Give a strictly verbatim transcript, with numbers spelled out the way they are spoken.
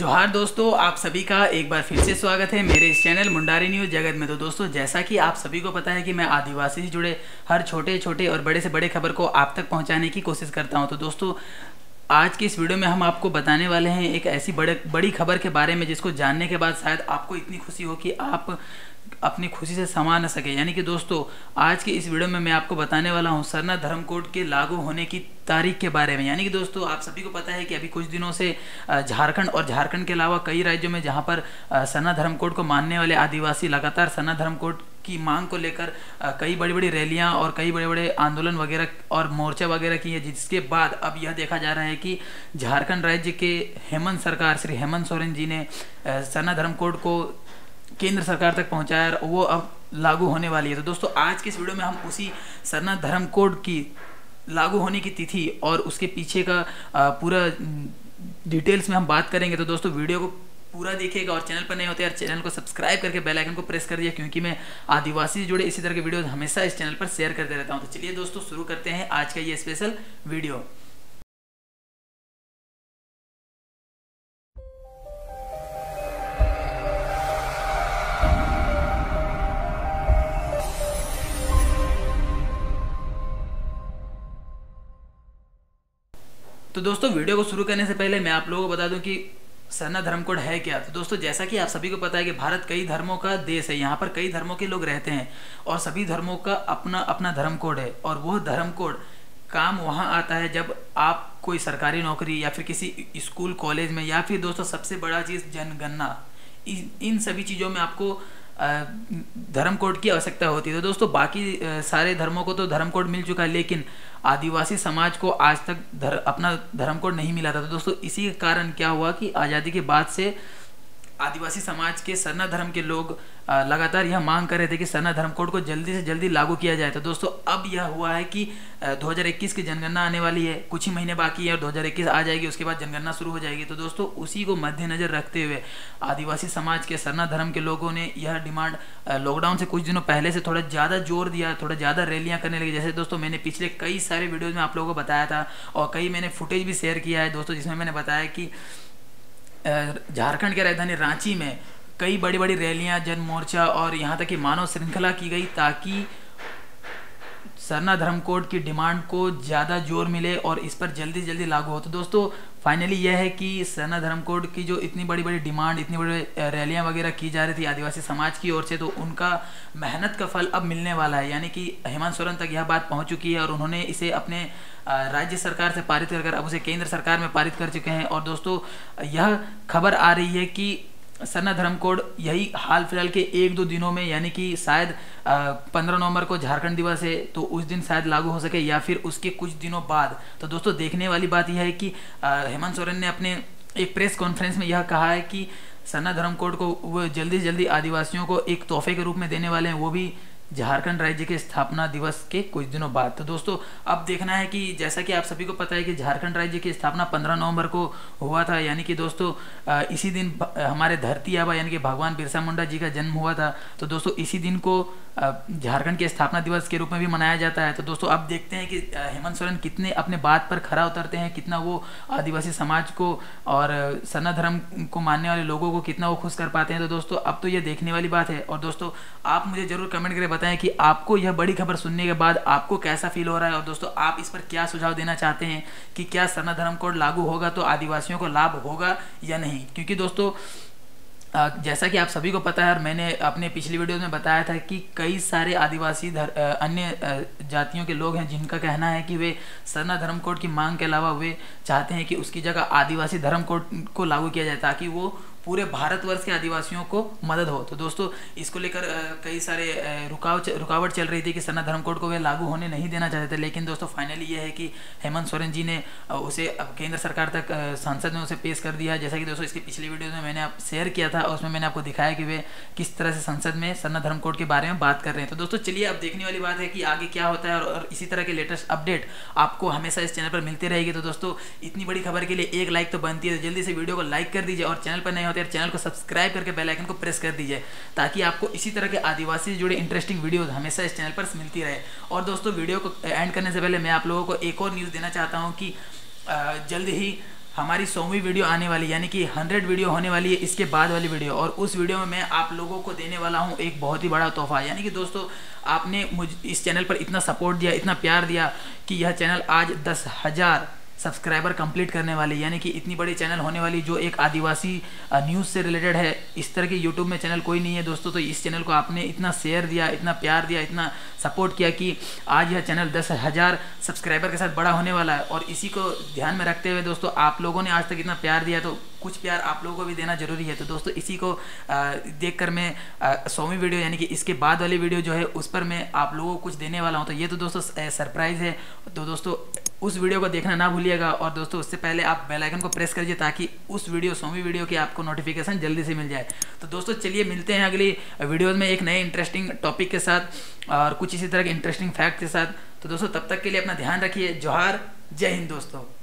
जोहार दोस्तों, आप सभी का एक बार फिर से स्वागत है मेरे इस चैनल मुंडारी न्यूज़ जगत में। तो दोस्तों, जैसा कि आप सभी को पता है कि मैं आदिवासी से जुड़े हर छोटे छोटे और बड़े से बड़े खबर को आप तक पहुंचाने की कोशिश करता हूं। तो दोस्तों, आज की इस वीडियो में हम आपको बताने वाले हैं एक ऐसी बड़े बड़ी खबर के बारे में जिसको जानने के बाद शायद आपको इतनी खुशी हो कि आप अपनी खुशी से समा न सके। यानी कि दोस्तों, आज की इस वीडियो में मैं आपको बताने वाला हूं सरना धर्म कोड के लागू होने की तारीख के बारे में। यानी कि दोस्तों, आप सभी को पता है कि अभी कुछ दिनों से झारखंड और झारखंड के अलावा कई राज्यों में जहां पर सरना धर्म कोड को मानने वाले आदिवासी लगातार सरना धर्म कोड की मांग को लेकर कई बड़ी बड़ी रैलियां और कई बड़े बड़े आंदोलन वगैरह और मोर्चा वगैरह किए, जिसके बाद अब यह देखा जा रहा है कि झारखंड राज्य के हेमंत सरकार श्री हेमंत सोरेन जी ने सरना धर्म कोड को केंद्र सरकार तक पहुंचाया और वो अब लागू होने वाली है। तो दोस्तों, आज के इस वीडियो में हम उसी सरना धर्म कोड की लागू होने की तिथि और उसके पीछे का पूरा डिटेल्स में हम बात करेंगे। तो दोस्तों, वीडियो को पूरा देखिएगा और चैनल पर नए होते हैं चैनल को सब्सक्राइब करके बेल आइकन को प्रेस कर दिया, क्योंकि मैं आदिवासी से जुड़े इसी तरह के वीडियो हमेशा इस चैनल पर शेयर करते रहता हूं। तो चलिए दोस्तों, शुरू करते हैं आज का ये स्पेशल वीडियो। तो दोस्तों, वीडियो को शुरू करने से पहले मैं आप लोगों को बता दूं कि सरना धर्म कोड है क्या। तो दोस्तों, जैसा कि आप सभी को पता है कि भारत कई धर्मों का देश है। यहाँ पर कई धर्मों के लोग रहते हैं और सभी धर्मों का अपना अपना धर्म कोड है। और वह धर्म कोड काम वहाँ आता है जब आप कोई सरकारी नौकरी या फिर किसी स्कूल कॉलेज में, या फिर दोस्तों सबसे बड़ा चीज़ जनगणना, इन सभी चीज़ों में आपको धर्म कोड की आवश्यकता होती है। तो दोस्तों, बाकी सारे धर्मों को तो धर्म कोड मिल चुका है, लेकिन आदिवासी समाज को आज तक धर, अपना धर्म कोड नहीं मिला था। तो दोस्तों, इसी के कारण क्या हुआ कि आज़ादी के बाद से आदिवासी समाज के सरना धर्म के लोग लगातार यह मांग कर रहे थे कि सरना धर्म कोड को जल्दी से जल्दी लागू किया जाए। तो दोस्तों, अब यह हुआ है कि दो हज़ार इक्कीस की जनगणना आने वाली है, कुछ ही महीने बाकी है और दो हज़ार इक्कीस आ जाएगी, उसके बाद जनगणना शुरू हो जाएगी। तो दोस्तों, उसी को मद्देनजर रखते हुए आदिवासी समाज के सरना धर्म के लोगों ने यह डिमांड लॉकडाउन से कुछ दिनों पहले से थोड़ा ज़्यादा जोर दिया, थोड़ा ज़्यादा रैलियाँ करने लगी। जैसे दोस्तों, मैंने पिछले कई सारे वीडियोज़ में आप लोगों को बताया था और कई मैंने फुटेज भी शेयर किया है दोस्तों, जिसमें मैंने बताया कि झारखंड की राजधानी रांची में कई बड़ी बड़ी रैलियां, जन मोर्चा और यहाँ तक कि मानव श्रृंखला की गई ताकि सरना धर्म कोड की डिमांड को ज़्यादा जोर मिले और इस पर जल्दी से जल्दी लागू हो। तो दोस्तों, फाइनली यह है कि सरना धर्म कोड की जो इतनी बड़ी बड़ी डिमांड, इतनी बड़ी रैलियां वगैरह की जा रही थी आदिवासी समाज की ओर से, तो उनका मेहनत का फल अब मिलने वाला है। यानी कि हेमंत सोरेन तक यह बात पहुंच चुकी है और उन्होंने इसे अपने राज्य सरकार से पारित कर कर अब उसे केंद्र सरकार में पारित कर चुके हैं। और दोस्तों, यह खबर आ रही है कि सरना धर्म कोड यही हाल फिलहाल के एक दो दिनों में, यानी कि शायद पंद्रह नवंबर को झारखंड दिवस है तो उस दिन शायद लागू हो सके, या फिर उसके कुछ दिनों बाद। तो दोस्तों, देखने वाली बात यह है कि हेमंत सोरेन ने अपने एक प्रेस कॉन्फ्रेंस में यह कहा है कि सरना धर्म कोड को वो जल्दी से जल्दी आदिवासियों को एक तोहफे के रूप में देने वाले हैं, वो भी झारखंड राज्य के स्थापना दिवस के कुछ दिनों बाद। तो दोस्तों, अब देखना है कि जैसा कि आप सभी को पता है कि झारखंड राज्य की स्थापना पंद्रह नवंबर को हुआ था। यानी कि दोस्तों, इसी दिन हमारे धरती आबा यानी कि भगवान बिरसा मुंडा जी का जन्म हुआ था। तो दोस्तों, इसी दिन को झारखंड के स्थापना दिवस के रूप में भी मनाया जाता है। तो दोस्तों, अब देखते हैं कि हेमंत सोरेन कितने अपने बात पर खरा उतरते हैं, कितना वो आदिवासी समाज को और सरना धर्म को मानने वाले लोगों को कितना वो खुश कर पाते हैं। तो दोस्तों, अब तो ये देखने वाली बात है। और दोस्तों, आप मुझे जरूर कमेंट करके बताएं कि आपको यह बड़ी खबर सुनने के बाद आपको कैसा फील हो रहा है, और दोस्तों, आप इस पर क्या सुझाव देना चाहते हैं कि क्या सरना धर्म कोड लागू होगा तो आदिवासियों को लाभ होगा या नहीं। क्योंकि दोस्तों, जैसा कि आप सभी को पता है और मैंने अपने पिछली वीडियो में बताया था कि कई सारे आदिवासी अन्य जातियों के लोग हैं जिनका कहना है कि वे सरना धर्म कोड की मांग के अलावा वे चाहते हैं कि उसकी जगह आदिवासी धर्म कोड को लागू किया जाए ताकि वो पूरे भारतवर्ष के आदिवासियों को मदद हो। तो दोस्तों, इसको लेकर कई सारे रुकावट रुकावट चल रही थी कि सरना धर्म कोड को वे लागू होने नहीं देना चाहते थे, लेकिन दोस्तों, फाइनली ये है कि हेमंत सोरेन जी ने उसे केंद्र सरकार तक संसद में उसे पेश कर दिया। जैसा कि दोस्तों, इसकी पिछली वीडियो में मैंने आप शेयर किया था और उसमें मैंने आपको दिखाया कि वे किस तरह से संसद में सरना धर्म कोड के बारे में बात कर रहे हैं। तो दोस्तों, चलिए अब देखने वाली बात है कि आगे क्या होता है और इसी तरह के लेटेस्ट अपडेट आपको हमेशा इस चैनल पर मिलती रहेगी। तो दोस्तों, इतनी बड़ी खबर के लिए एक लाइक तो बनती है, तो जल्दी से वीडियो को लाइक कर दीजिए और चैनल पर नए होते हैं चैनल को सब्सक्राइब करके बेल आइकन को प्रेस कर दीजिए ताकि आपको इसी तरह के आदिवासी से जुड़े इंटरेस्टिंग वीडियोस हमेशा इस चैनल पर मिलती रहे। और दोस्तों, वीडियो को एंड करने से पहले मैं आप लोगों को एक और न्यूज़ देना चाहता हूं कि जल्द ही हमारी सौवीं वीडियो आने वाली, यानी कि हंड्रेड वीडियो होने वाली है इसके बाद वाली वीडियो, और उस वीडियो में मैं आप लोगों को देने वाला हूं एक बहुत ही बड़ा तोहफा। यानी कि दोस्तों आपने मुझ इस चैनल पर इतना सपोर्ट दिया, इतना प्यार दिया कि यह चैनल आज दस हज़ार सब्सक्राइबर कंप्लीट करने वाली, यानी कि इतनी बड़ी चैनल होने वाली जो एक आदिवासी न्यूज़ से रिलेटेड है। इस तरह के यूट्यूब में चैनल कोई नहीं है दोस्तों। तो इस चैनल को आपने इतना शेयर दिया, इतना प्यार दिया, इतना सपोर्ट किया कि आज यह चैनल दस हज़ार सब्सक्राइबर के साथ बड़ा होने वाला है। और इसी को ध्यान में रखते हुए दोस्तों आप लोगों ने आज तक इतना प्यार दिया, तो कुछ प्यार आप लोगों को भी देना जरूरी है। तो दोस्तों इसी को देखकर मैं सौवीं वीडियो यानी कि इसके बाद वाली वीडियो जो है उस पर मैं आप लोगों को कुछ देने वाला हूँ। तो ये तो दोस्तों सरप्राइज़ है। तो दोस्तों उस वीडियो को देखना ना भूलिएगा, और दोस्तों उससे पहले आप बेल आइकन को प्रेस करिए ताकि उस वीडियो सौवीं वीडियो की आपको नोटिफिकेशन जल्दी से मिल जाए। तो दोस्तों चलिए मिलते हैं अगली वीडियोज़ में एक नए इंटरेस्टिंग टॉपिक के साथ और कुछ इसी तरह के इंटरेस्टिंग फैक्ट के साथ। तो दोस्तों तब तक के लिए अपना ध्यान रखिए। जोहार, जय हिंद दोस्तों।